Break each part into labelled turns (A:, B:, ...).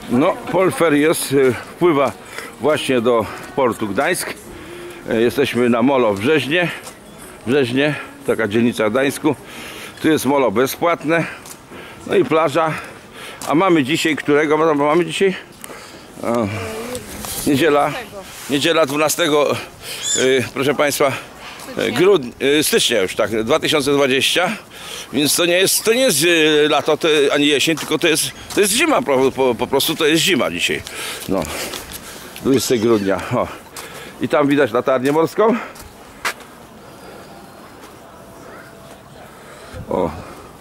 A: No, Polfer jest, wpływa właśnie do portu Gdańsk. Jesteśmy na molo w Brzeźnie, taka dzielnica w Gdańsku. Tu jest molo bezpłatne. No i plaża. A mamy dzisiaj, którego mamy dzisiaj? Niedziela 12, proszę Państwa, stycznia już, tak, 2020. Więc to nie jest lato, ani jesień, tylko to jest zima, po prostu to jest zima dzisiaj. No, 20 grudnia. O. I tam widać latarnię morską. O.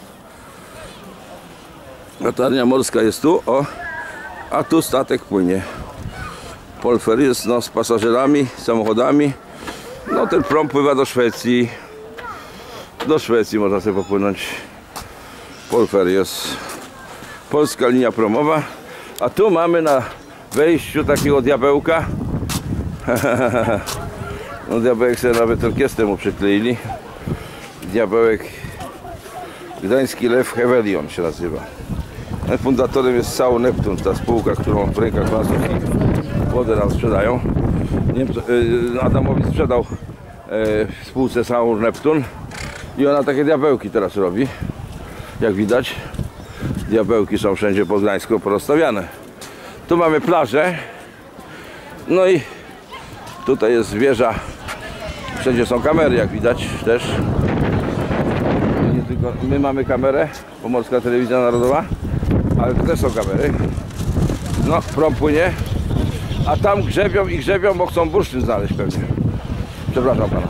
A: Latarnia morska jest tu, o. A tu statek płynie. Polfer jest, no, z pasażerami, samochodami. No, ten prom pływa do Szwecji. Do Szwecji można sobie popłynąć. Polfer jest polska linia promowa. A tu mamy na wejściu takiego diabełka. No, diabełek sobie nawet orkiestrę mu przykleili. Diabełek Gdański Lew Hewelion się nazywa. Fundatorem jest Sau Neptun, ta spółka, którą w rękach francuskich wodę nam sprzedają. Adamowi sprzedał spółce Sau Neptun i ona takie diabełki teraz robi. Jak widać, diabełki są wszędzie po Gdańsku porozstawiane. Tu mamy plażę. No i tutaj jest wieża. Wszędzie są kamery, jak widać też. Nie tylko my mamy kamerę, Pomorska Telewizja Narodowa, ale tu też są kamery. No, prom płynie. A tam grzebią, bo chcą bursztyn znaleźć pewnie. Przepraszam pana.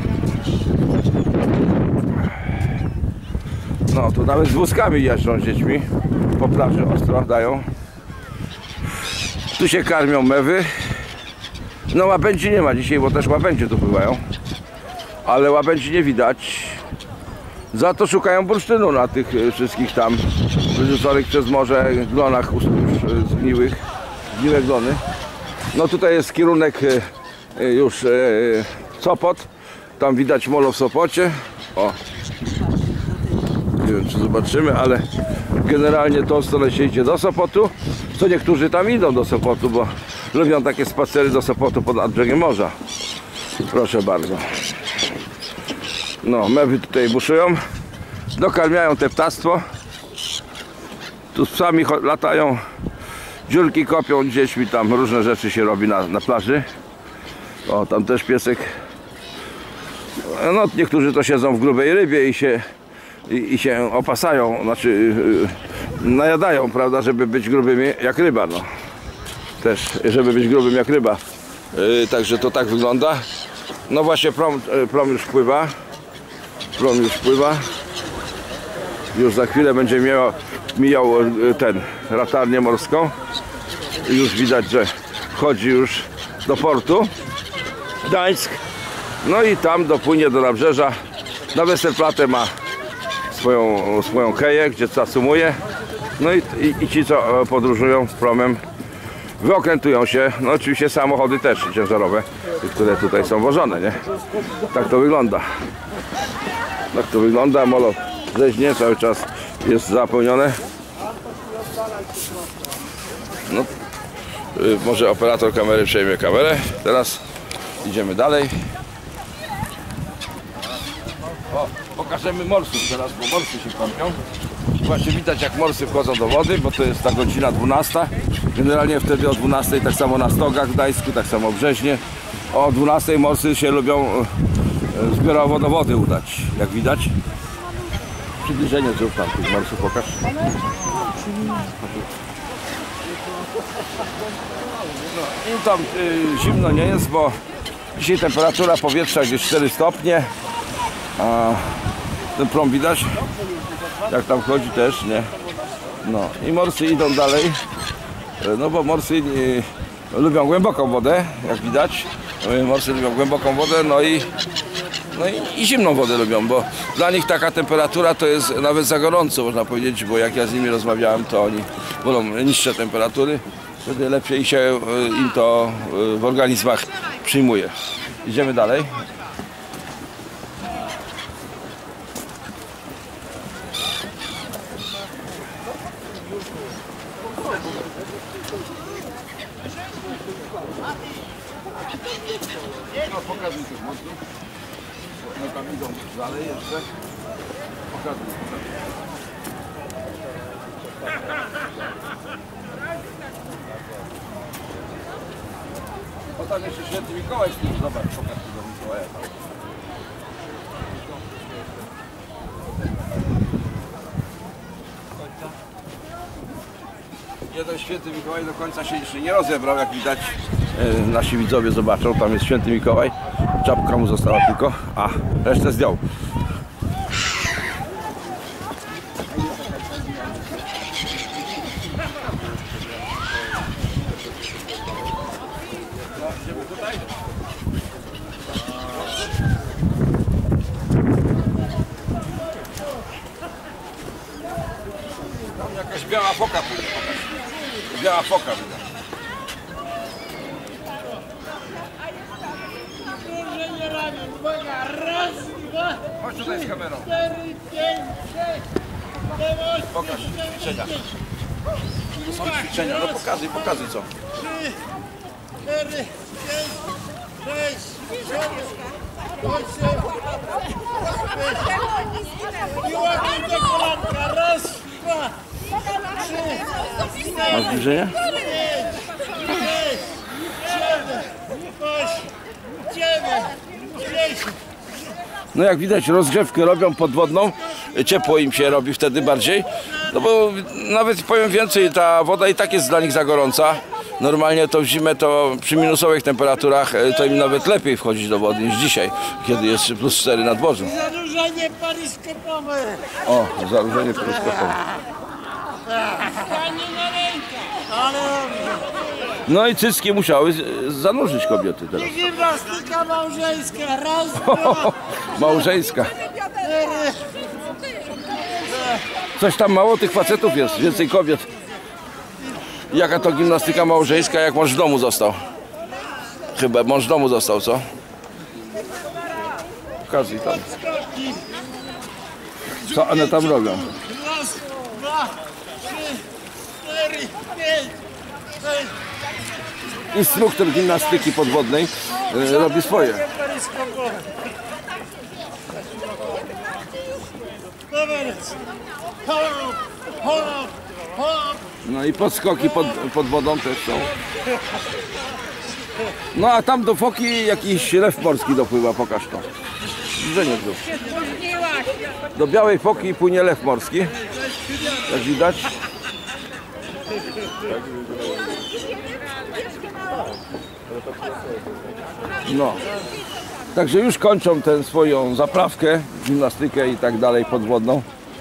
A: No, tu nawet z wózkami jeżdżą z dziećmi. Po plaży ostro dają. Tu się karmią mewy. No, łabędzi nie ma dzisiaj, bo też łabędzie tu pływają. Ale łabędzi nie widać. Za to szukają bursztynu na tych wszystkich tam wyrzuconych przez morze glonach zgniłe glony. No, tutaj jest kierunek już Sopot. Tam widać molo w Sopocie. O. Nie wiem, czy zobaczymy, ale generalnie tą stronę się idzie do Sopotu. Co niektórzy tam idą do Sopotu, bo lubią takie spacery do Sopotu pod brzegiem morza. Proszę bardzo. No, mewy tutaj buszują. Dokarmiają te ptactwo. Tu z psami latają. Dziurki kopią z dziećmi, tam różne rzeczy się robi na plaży. O, tam też piesek. No, niektórzy to siedzą w grubej rybie i się opasają, znaczy najadają, prawda, żeby być grubymi jak ryba, no. Też, żeby być grubym jak ryba. Także to tak wygląda. No właśnie, prom już pływa. Prom już pływa. Już za chwilę będzie mijał ten latarnię morską. Już widać, że wchodzi już do portu Gdańsk. No i tam dopłynie do nabrzeża. Na Westerplatte ma swoją keję, gdzie stacjonuje. No i ci, co podróżują z promem, wyokrętują się. No oczywiście samochody też ciężarowe, które tutaj są wożone, nie? Tak to wygląda. Tak to wygląda. Molo Brzeźnie cały czas jest zapełnione. No, może operator kamery przejmie kamerę. Teraz idziemy dalej. O, pokażemy morsów teraz, bo morsy się kąpią. Właśnie widać, jak morsy wchodzą do wody, bo to jest ta godzina 12. Generalnie wtedy o 12, tak samo na Stogach w Gdańsku, tak samo w Brzeźnie. O 12 morsy się lubią zbiorowo do wody udać, jak widać. Przybliżenie zrób tam tych morsów, pokaż. No, i tam zimno nie jest, bo dzisiaj temperatura powietrza gdzieś 4 stopnie. A ten prom widać, jak tam chodzi też, nie? No i morsy idą dalej, no bo morsy lubią głęboką wodę, jak widać. Morsy lubią głęboką wodę, no i zimną wodę lubią, bo dla nich taka temperatura to jest nawet za gorąco, można powiedzieć, bo jak ja z nimi rozmawiałem, to oni wolą niższe temperatury, wtedy lepiej się im to w organizmach przyjmuje. Idziemy dalej. No pokazuj tych mocno. No tam idą dalej jeszcze. Pokazuj. O tam jeszcze Święty Mikołaj z tym, zobacz, pokaż tego Mikołaja. Jeden Święty Mikołaj do końca się jeszcze nie rozebrał, jak widać. Nasi widzowie zobaczą, tam jest Święty Mikołaj. Czapka mu została tylko, a resztę zdjął. Idziemy tutaj? Tam jakaś biała foka pójdzie. Biała foka widać.
B: Uwaga, raz, dwa,
A: Chodź tutaj z kamerą.
B: 4, 5, 6, 7, 8,
A: Pokaż ćwiczenia. To są ćwiczenia, no pokazuj co.
B: 3, 4, 5, 6, 7, 8, i łapię do kolanka, raz, dwa, 3, 4,
A: Masz zbliżenie?
B: 5, 6, 7, 8, 9, 10.
A: No jak widać rozgrzewkę robią podwodną, ciepło im się robi wtedy bardziej, no bo nawet powiem więcej, ta woda i tak jest dla nich za gorąca. Normalnie to w zimę to przy minusowych temperaturach to im nawet lepiej wchodzić do wody niż dzisiaj, kiedy jest +4 na dworzu.
B: Zanurzenie peryskopowe.
A: O, zanurzenie peryskopowe.
B: Panie na rękę. Ale
A: No i cycki musiały zanurzyć kobiety teraz.
B: gimnastyka małżeńska. Raz, dwa,
A: Małżeńska.
B: 4.
A: Coś tam mało tych facetów jest, więcej kobiet. Jaka to gimnastyka małżeńska, jak mąż w domu został? Chyba mąż w domu został, co? Pokazuj tam.
B: Skoki.
A: Co one tam robią?
B: Raz, dwa, 3, 4, 5, 6.
A: Instruktor gimnastyki podwodnej robi swoje.
B: Peryskopowe. Dobra. Hop, hop, hop.
A: No i podskoki pod wodą też są. No a tam do foki jakiś lew morski dopływa, pokaż to. Zbliżenie tu. Do białej foki płynie lew morski. Jak widać. No. Także już kończą tę swoją zaprawkę, gimnastykę i tak dalej podwodną.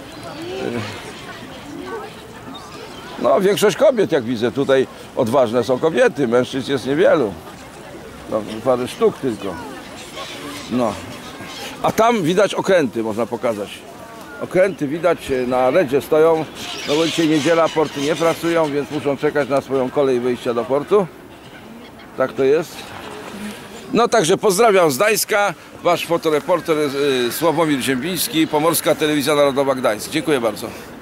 A: No większość kobiet, jak widzę, tutaj odważne są kobiety, mężczyzn jest niewielu. No, parę sztuk tylko. No. A tam widać okręty, można pokazać. Okręty widać na redzie stoją, no bo dzisiaj niedziela, porty nie pracują, więc muszą czekać na swoją kolej wyjścia do portu. Tak to jest. No także pozdrawiam z Gdańska, wasz fotoreporter Sławomir Ziembiński, Pomorska Telewizja Narodowa Gdańsk. Dziękuję bardzo.